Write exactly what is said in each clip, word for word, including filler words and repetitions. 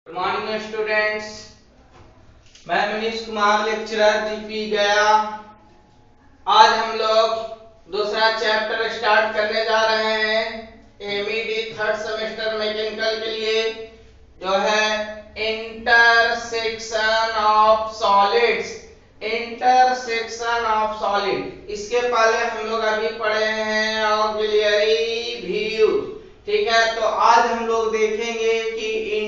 Good morning students, मैं Manish Kumar lecturer DP गया। आज हम लोग दूसरा चैप्टर स्टार्ट करने जा रहे हैं एमईडी थर्ड सेमेस्टर मैकेनिकल के लिए, जो है intersection of solids. Intersection of solid, इसके पहले हम लोग अभी पढ़े हैं ऑक्सिलरी व्यूज। ठीक है, तो आज हम लोग देखेंगे कि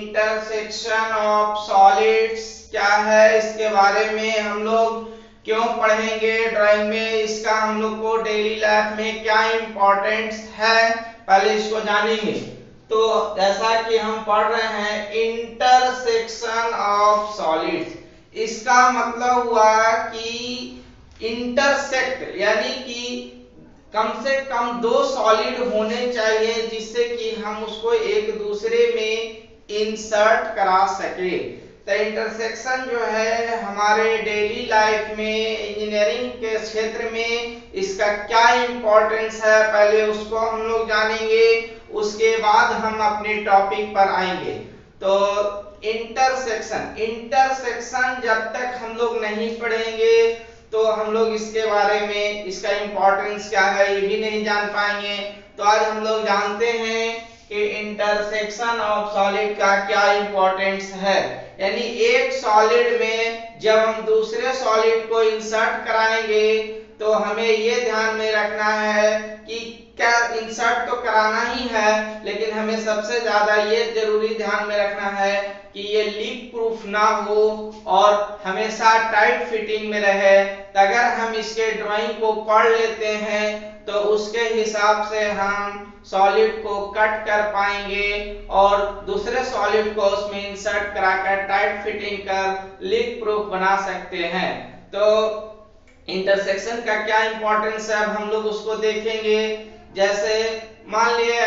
इंटरसेक्शन ऑफ सॉलिड्स क्या है, इसके बारे में हम लोग क्यों पढ़ेंगे ड्राइंग में, इसका हम लोग को डेली लाइफ में क्या इंपॉर्टेंस है, पहले इसको जानेंगे। तो जैसा कि हम पढ़ रहे हैं इंटरसेक्शन ऑफ सॉलिड्स, इसका मतलब हुआ कि इंटरसेक्ट यानी कि कम से कम दो सॉलिड होने चाहिए जिससे कि हम उसको एक दूसरे में इंसर्ट करा सके। तो इंटरसेक्शन जो है हमारे डेली लाइफ में, इंजीनियरिंग के क्षेत्र में इसका क्या इंपॉर्टेंस है, पहले उसको हम लोग जानेंगे, उसके बाद हम अपने टॉपिक पर आएंगे। तो इंटरसेक्शन इंटरसेक्शन जब तक हम लोग नहीं पढ़ेंगे तो हम लोग इसके बारे में, इसका इंपॉर्टेंस क्या है ये भी नहीं जान पाएंगे। तो आज हम लोग जानते हैं कि इंटरसेक्शन ऑफ सॉलिड का क्या इंपॉर्टेंस है। यानी एक सॉलिड में जब हम दूसरे सॉलिड को इंसर्ट कराएंगे तो हमें ये ध्यान में रखना है कि क्या इंसर्ट तो कराना ही है, लेकिन हमें सबसे ज्यादा ये जरूरी ध्यान में रखना है कि ये लीक प्रूफ ना हो और हमेशा टाइट फिटिंग में रहे। अगर हम इसके ड्राइंग को पढ़ लेते हैं तो उसके हिसाब से हम सॉलिड को कट कर पाएंगे और दूसरे सॉलिड को उसमें इंसर्ट कराकर टाइट फिटिंग कर लीक प्रूफ बना सकते हैं। तो इंटरसेक्शन का क्या इंपॉर्टेंस है अब हम लोग उसको देखेंगे। जैसे मान लिया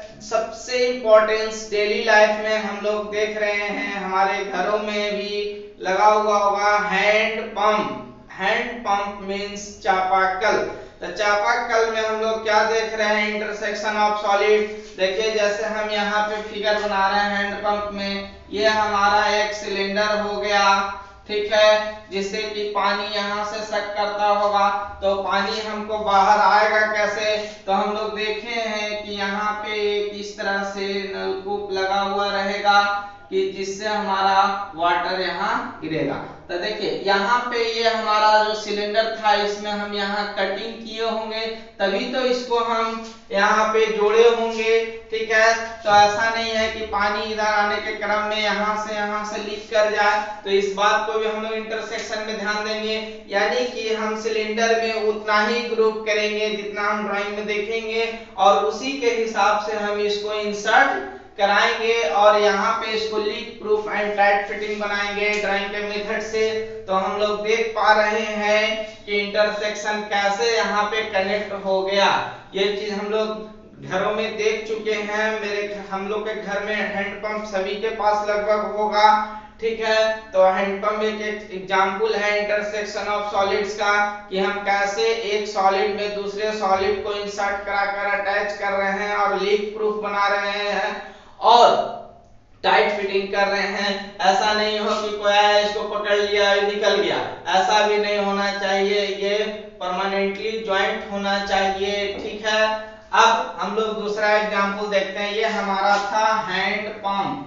सबसे इंपॉर्टेंस डेली लाइफ में हम लोग देख रहे हैं, हमारे घरों में भी लगा हुआ होगा hand pump. Hand pump means चापाकल। तो चापाकल में हम लोग क्या देख रहे हैं, इंटरसेक्शन ऑफ सॉलिड। देखिए जैसे हम यहाँ पे फिगर बना रहे हैं हैंड पंप में, ये हमारा एक सिलेंडर हो गया, ठीक है, जिससे कि पानी यहाँ से सक करता होगा। तो पानी हमको बाहर आएगा कैसे, तो हम लोग देखे हैं कि यहाँ पे इस तरह से नलकूप लगा हुआ रहेगा कि जिससे हमारा वाटर यहाँ गिरेगा। तो देखिए यहाँ पे ये हमारा जो सिलेंडर था इसमें हम यहाँ कटिंग किए होंगे, तभी तो इसको हम यहाँ पे जोड़े होंगे। ठीक है, तो ऐसा नहीं है कि पानी इधर आने के क्रम में यहाँ से यहाँ से लीक कर जाए। तो इस बात को भी हम लोग इंटरसेक्शन में ध्यान देंगे, यानी कि हम सिलेंडर में उतना ही ग्रुप करेंगे जितना हम ड्राइंग में देखेंगे और उसी के हिसाब से हम इसको इंसर्ट कराएंगे और यहाँ पे इसको leak proof and tight fitting बनाएंगे ड्राइंग के मेथड से। तो हम लोग देख पा रहे हैं कि इंटरसेक्शन कैसे यहाँ पे कनेक्ट हो गया। ये चीज हम लोग घरों में देख चुके हैं, मेरे हम लोग के घर में हैंडपंप सभी के पास लगभग होगा। ठीक है, तो हैंडपंप एक एग्जांपल है इंटरसेक्शन ऑफ सॉलिड्स का, कि हम कैसे एक सॉलिड में दूसरे सॉलिड को इंसर्ट कराकर अटैच कर रहे हैं और लीक प्रूफ बना रहे हैं और टाइट फिटिंग कर रहे हैं। ऐसा नहीं हो कि कोई आया इसको पकड़ लिया निकल गया, ऐसा भी नहीं होना चाहिए, ये परमानेंटली जॉइंट होना चाहिए। ठीक है, अब हम लोग दूसरा एग्जांपल देखते हैं। ये हमारा था हैंड पंप,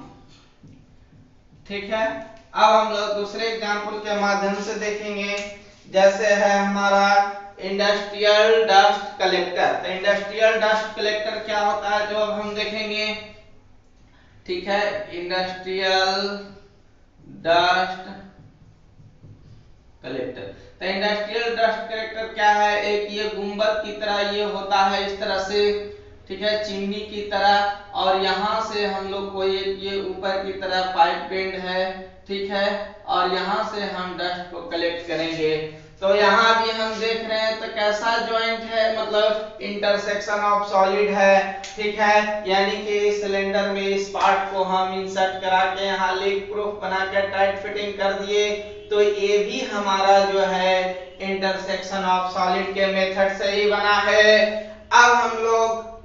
ठीक है। अब हम लोग दूसरे एग्जांपल के माध्यम से देखेंगे, जैसे है हमारा इंडस्ट्रियल डस्ट कलेक्टर। तो इंडस्ट्रियल डस्ट कलेक्टर क्या होता है जो अब हम देखेंगे, ठीक है। इंडस्ट्रियल डस्ट कलेक्टर, तो इंडस्ट्रियल डस्ट कलेक्टर क्या है, एक ये गुंबद की तरह ये होता है इस तरह से, ठीक है, चिमनी की तरह, और यहाँ से हम लोग को ये ये ऊपर की तरह पाइप बेंड है, ठीक है, और यहाँ से हम डस्ट को कलेक्ट करेंगे। तो यहाँ भी हम देख रहे हैं तो कैसा जॉइंट है, मतलब इंटरसेक्शन ऑफ सॉलिड है, ठीक है, यानी कि सिलेंडर में इस पार्ट को हम इंसर्ट करा के यहाँ लीक प्रूफ बना के टाइट फिटिंग कर दिए। तो ये भी हमारा जो है इंटरसेक्शन ऑफ सॉलिड के मेथड से ही बना है। अब हम लोग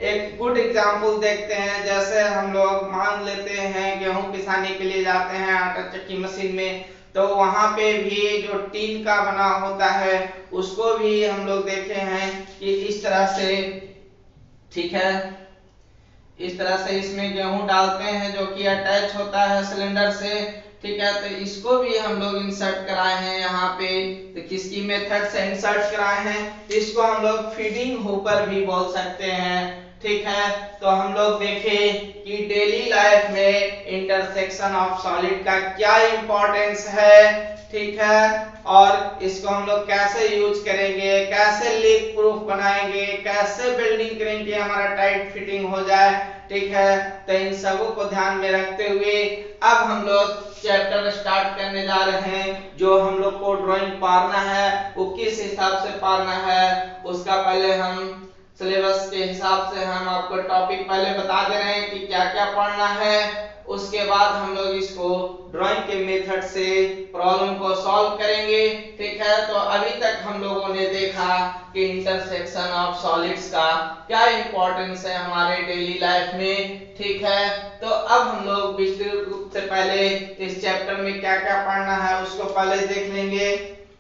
एक गुड एग्जांपल देखते हैं। जैसे हम लोग मान लेते हैं गेहूं पिसाने के लिए जाते हैं आटा चक्की मशीन में, तो वहां पे भी जो टीन का बना होता है उसको भी हम लोग देखे हैं कि इस तरह से, ठीक है, इस तरह से इसमें गेहूं डालते हैं जो कि अटैच होता है सिलेंडर से, ठीक है। तो इसको भी हम लोग इंसर्ट कराए हैं यहाँ पे, तो किसकी मेथड से इंसर्ट कराए हैं, इसको हम लोग फीडिंग हुपर भी बोल सकते हैं, ठीक है। तो हम लोग देखें कि डेली लाइफ में इंटरसेक्शन ऑफ सॉलिड का क्या इंपॉर्टेंस है, ठीक है, और इसको हम लोग कैसे यूज करेंगे, कैसे लीक प्रूफ बनाएंगे, कैसे बिल्डिंग करेंगे हमारा टाइट फिटिंग हो जाए, ठीक है। तो इन सबों को ध्यान में रखते हुए अब हम लोग चैप्टर स्टार्ट करने जा रहे हैं। जो हम लोग को ड्राइंग पारना है वो किस हिसाब से पारना है उसका पहले हम सिलेबस के हिसाब से हम आपको टॉपिक पहले बता दे रहे हैं कि क्या क्या पढ़ना है। उसके बाद हम लोग इसको ड्राइंग के मेथड से प्रॉब्लम को सॉल्व करेंगे, ठीक है। तो अभी तक हम लोगों ने देखा कि इंटरसेक्शन ऑफ सॉलिड्स का क्या इंपॉर्टेंस है हमारे डेली लाइफ में, ठीक है। तो अब हम लोग विस्तृत रूप से पहले इस चैप्टर में क्या क्या पढ़ना है उसको पहले देख लेंगे।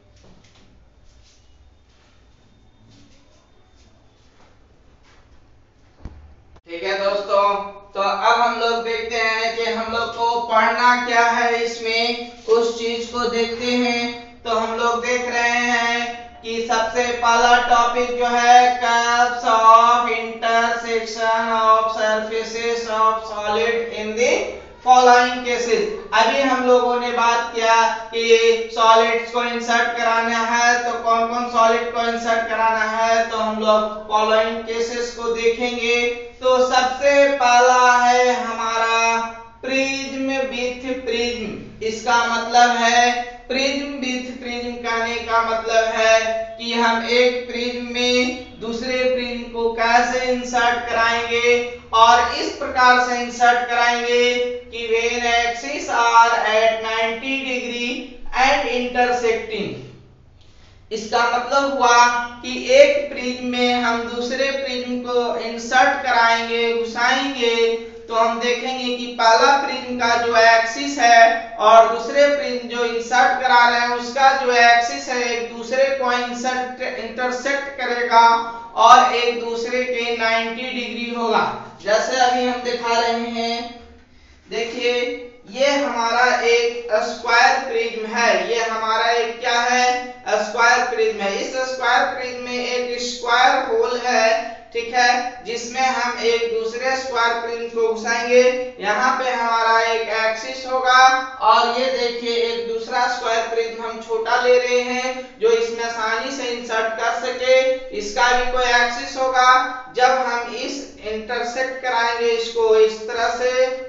ठीक है दोस्तों, तो अब हम लोग देखते हैं कि हम लोग को पढ़ना क्या है, इसमें उस चीज को देखते हैं। तो हम लोग देख रहे हैं कि सबसे पहला टॉपिक जो है curves of intersection of surfaces of solid in the following cases. अभी हम लोगों ने बात किया कि सॉलिड्स को इंसर्ट कराना है, तो कौन कौन सॉलिड को इंसर्ट कराना है, तो हम लोग फॉलोइंग केसेस को देखेंगे। तो सबसे पहला है हमारा प्रिज्म विथ प्रिज्म। इसका मतलब है प्रिज्म विथ प्रिज्म कहने का मतलब है कि हम एक प्रिज्म में दूसरे प्रिज्म को कैसे इंसर्ट कराएंगे, और इस प्रकार से इंसर्ट कराएंगे कि when axis are at ninety degree and intersecting. इसका मतलब हुआ कि एक प्रिज्म में हम दूसरे प्रिज्म को इंसर्ट कराएंगे, घुसाएंगे, तो हम देखेंगे कि पहला प्रिज्म का जो एक्सिस है और दूसरे प्रिज्म जो इंसर्ट करा रहे हैं उसका जो एक्सिस है एक दूसरे को इंसर्ट इंटरसेक्ट करेगा और एक दूसरे के नाइंटी डिग्री होगा। जैसे अभी हम दिखा रहे हैं, देखिए ये हमारा एक स्क्वायर प्रिज्म है, ये हमारा एक क्या है, स्क्वायर प्रिज्म है। इस स्क्वायर प्रिज्म में एक स्क्वायर होल है, ठीक है, जिसमें हम एक दूसरे स्क्वायर प्रिज्म को घुसाएंगे। यहाँ पे हमारा एक एक्सिस होगा और ये देखिए एक दूसरा स्क्वायर प्रिज्म हम छोटा ले रहे हैं जो इसमें आसानी से इंसर्ट कर सके, इसका भी कोई एक्सिस होगा। जब हम इस इंटरसेक्ट कराएंगे इसको इस तरह से,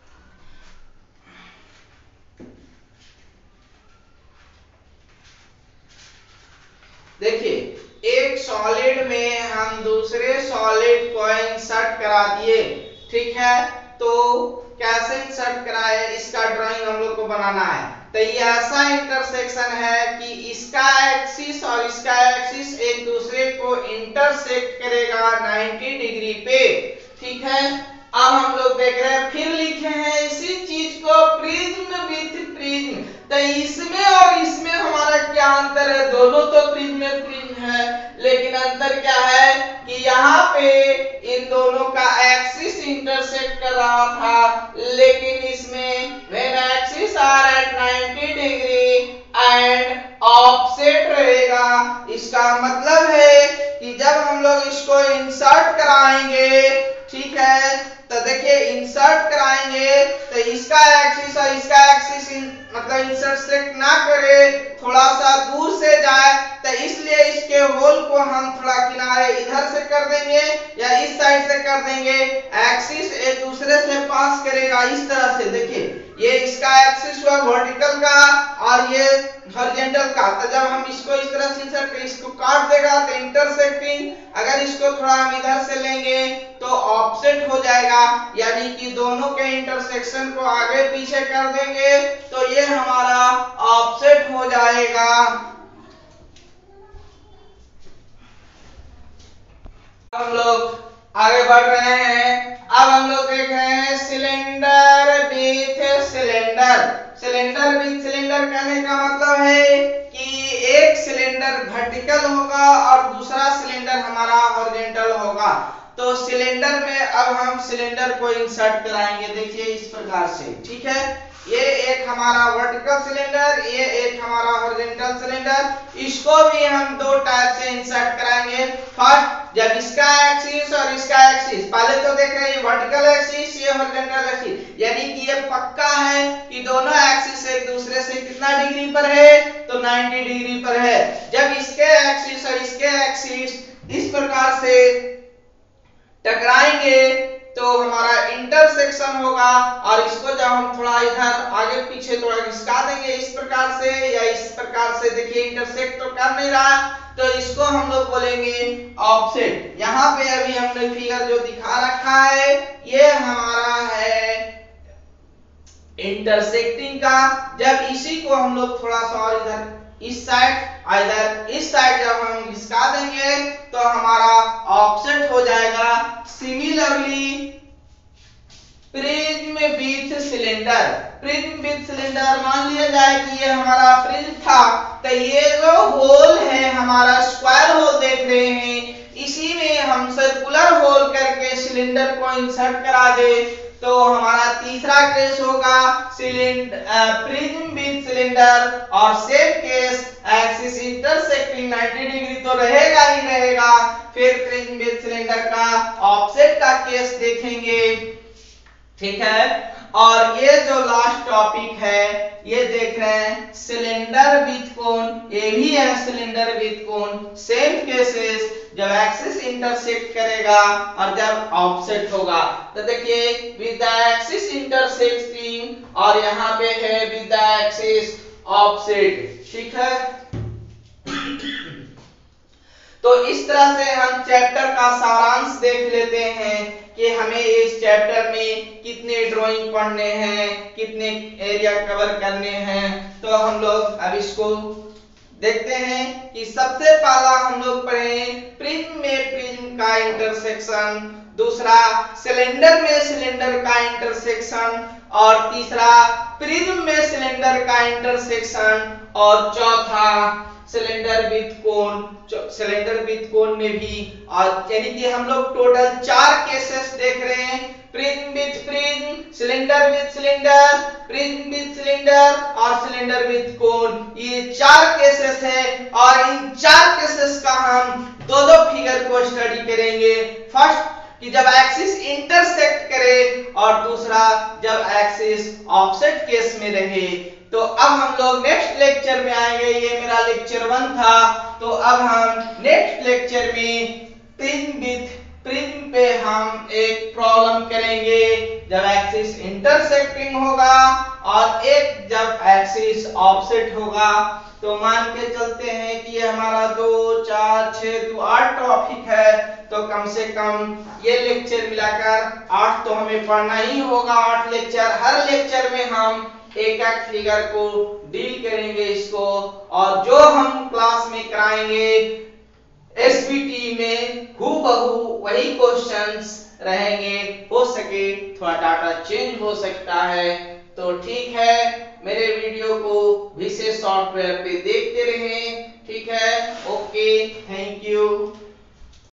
देखिए एक सॉलिड में हम दूसरे सॉलिड को इंसर्ट करा दिए, ठीक है। तो कैसे इंसर्ट कराए इसका ड्राइंग हम लोग को बनाना है। तो ये ऐसा इंटरसेक्शन है कि इसका एक्सिस और इसका एक्सिस एक दूसरे को इंटरसेक्ट करेगा नाइंटी डिग्री पे, ठीक है। अब हम लोग देख रहे हैं, फिर लिखे हैं इसी चीज को प्रिज्म विथ प्रिज्म। तो इसमें और इसमें हमारा क्या अंतर है, दोनों तो प्रिज्म में प्रिज्म है, लेकिन अंतर क्या है कि यहाँ पे इन दोनों का एक्सिस इंटरसेक्ट कर रहा था, लेकिन इसमें when axis are at ninety degree and offset रहेगा। इसका मतलब है कि जब हम लोग इसको इंसर्ट कराएंगे, ठीक है, तो देखिए इंसर्ट कराएंगे तो इसका एक्सिस और इसका एक्सिस मतलब इंटरसेक्ट ना करे, थोड़ा सा दूर से जाए, तो इसलिए इसके होल को हम थोड़ा किनारे इधर से कर देंगे या इस साइड से कर देंगे। एक्सिस एक दूसरे से पास करेगा इस तरह से, देखिए ये इसका एक्सिस हुआ वर्टिकल का और ये हॉरिजॉन्टल का। तो जब हम इसको इस तरह से इंसर्ट इसको काट देगा तो इंटरसेक्टिंग, अगर इसको थोड़ा हम इधर से लेंगे तो ऑफसेट हो जाएगा, यानी कि दोनों के इंटरसेक्शन को आगे पीछे कर देंगे तो ये हमारा ऑफसेट हो जाएगा। हम लोग आगे बढ़ रहे हैं। अब हम लोग देख रहे हैं cylinder with cylinder. Cylinder with cylinder कहने का मतलब है कि एक सिलेंडर वर्टिकल होगा और दूसरा सिलेंडर हमारा हॉरिजॉन्टल होगा। तो सिलेंडर में अब हम सिलेंडर को इंसर्ट कराएंगे, देखिए इस प्रकार से, ठीक है। ये एक हमारा वर्टिकल सिलेंडर, ये एक हमारा हॉरिजॉन्टल सिलेंडर। इसको भी हम दो टाइप से इंसर्ट कराएंगे। फर्स्ट, जब इसका एक्सिस और इसका एक्सिस, पहले तो देख रहे हैं ये वर्टिकल एक्सिस, ये हॉरिजॉन्टल एक्सिस, यानी कि ये पक्का है कि दोनों एक्सिस एक दूसरे से कितना डिग्री पर है, तो नब्बे डिग्री पर है। जब इसके एक्सिस और इसके एक्सिस इस प्रकार से टकराएंगे तो हमारा इंटरसेक्शन होगा, और इसको जब हम थोड़ा इधर आगे पीछे थोड़ा घिसका देंगे इस प्रकार से या इस प्रकार से, देखिए इंटरसेक्ट तो कर नहीं रहा, तो इसको हम लोग बोलेंगे ऑफसेट। यहाँ पे अभी हमने फिगर जो दिखा रखा है ये हमारा है इंटरसेक्टिंग का। जब इसी को हम लोग थोड़ा सा और इधर इस साइड इधर इस साइड जब हम घिसका देंगे तो हमारा ऑफसेट हो जाएगा। Similarly prism with cylinder, prism with cylinder, मान लिया जाए कि ये हमारा प्रिज्म था, तो ये जो होल है हमारा स्क्वायर होल देख रहे हैं, इसी में हम सर्कुलर होल करके सिलेंडर को इंसर्ट करा दे तो हमारा तीसरा केस होगा सिलेंडर प्रिज्म विथ सिलेंडर, और सेम केस एक्सिस इंटरसेक्टिंग नब्बे डिग्री तो रहेगा ही रहेगा। फिर प्रिज्म विथ सिलेंडर का ऑफसेट का केस देखेंगे, ठीक है। और ये जो लास्ट टॉपिक है ये देख रहे हैं सिलेंडर विथ कोन, ये भी है cylinder with cone. Same cases, जब एक्सिस इंटरसेक्ट करेगा और जब ऑफसेट होगा। तो देखिए विद द एक्सिस इंटरसेक्टिंग, और यहाँ पे है विद द एक्सिस ऑफसेट, ठीक है। तो इस तरह से हम चैप्टर का सारांश देख लेते हैं कि हमें इस चैप्टर में कितने ड्राइंग पढ़ने हैं, कितने एरिया कवर करने हैं। तो हम लोग अब इसको देखते हैं कि सबसे पहला हम लोग पढ़े प्रिज्म में प्रिज्म का इंटरसेक्शन, दूसरा सिलेंडर में सिलेंडर का इंटरसेक्शन, और तीसरा प्रिज्म में सिलेंडर का इंटरसेक्शन, और चौथा cylinder with cone, cylinder with cone में भी, और यानी कि हम लोग टोटल चार केसेस देख रहे हैं। Prism with prism, cylinder with cylinder, prism with cylinder और सिलेंडर विथ कोन, ये चार केसेस है। और इन चार केसेस का हम दो दो फिगर को स्टडी करेंगे। फर्स्ट कि जब एक्सिस इंटरसेक्ट करे, और दूसरा जब एक्सिस ऑफसेट केस में रहे। तो अब हम लोग नेक्स्ट लेक्चर में आएंगे, ये मेरा लेक्चर वन था। तो अब हम नेक्स्ट लेक्चर में प्रिज्म विथ प्रिज्म पे हम एक प्रॉब्लम करेंगे जब एक्सिस इंटरसेक्टिंग होगा और एक जब एक्सिस ऑफसेट होगा। तो मान के चलते हैं कि ये हमारा दो चार छह दो आठ टॉपिक है, तो कम से कम ये लेक्चर मिलाकर आठ तो हमें पढ़ना ही होगा। आठ लेक्चर, हर लेक्चर में हम एक एक फिगर को डील करेंगे इसको, और जो हम क्लास में कराएंगे एसपीटी में हूबहू वही क्वेश्चंस रहेंगे। हो सके थोड़ा डाटा चेंज हो सकता है। तो ठीक है, मेरे वीडियो को विशेष सॉफ्टवेयर पे देखते रहें, ठीक है। Okay, thank you.